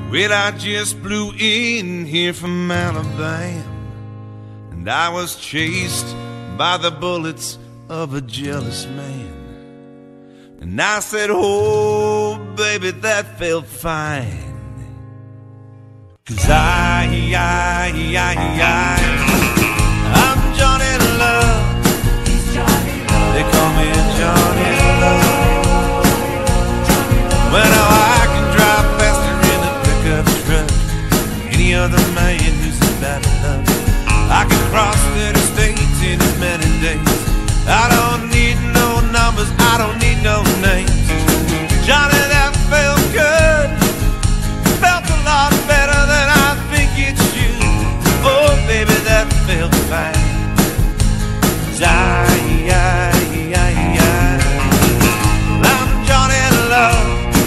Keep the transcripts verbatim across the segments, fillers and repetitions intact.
Well, I just blew in here from Alabama, and I was chased by the bullets of a jealous man. And I said, oh, baby, that felt fine. 'Cause I, I, I, I, I'm Johnny Love. They call me Johnny Love. Well, now I can drive faster in a pickup truck than any other man who's about love. I can cross thirty states in as many days. I don't need no numbers, I don't need no names. Johnny, that felt good. Felt a lot better than I think it should. Oh, baby, that felt fine. 'Cause I, I, I, I, I'm Johnny Love.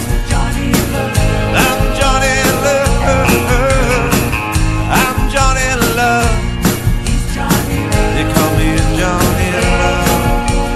I'm Johnny Love. I'm Johnny Love. They call me Johnny Love.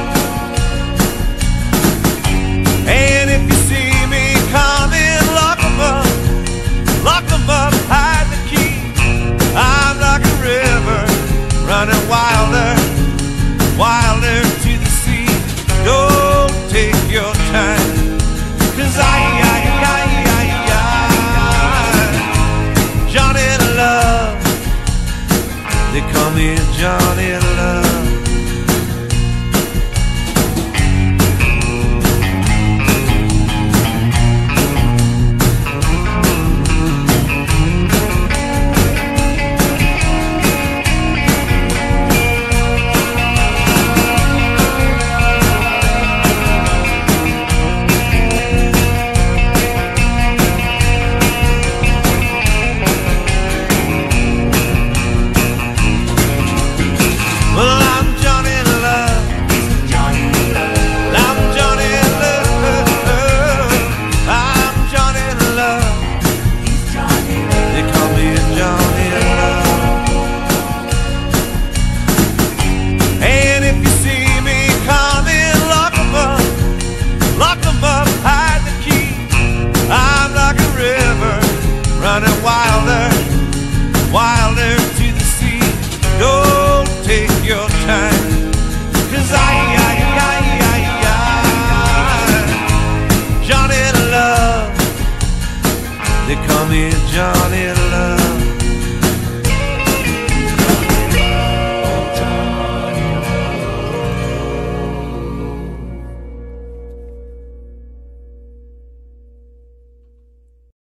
And if you see me coming, lock 'em up, lock 'em up, hide the key. I'm like a river running wilder, wilder to the sea. Don't take your time, 'cause I, I, I, I, I, Johnny Love. They call me Johnny Love. Running wilder, wilder to the sea. Don't take your time, 'cause I, I, I, I, I, Johnny Love. They call me Johnny Love.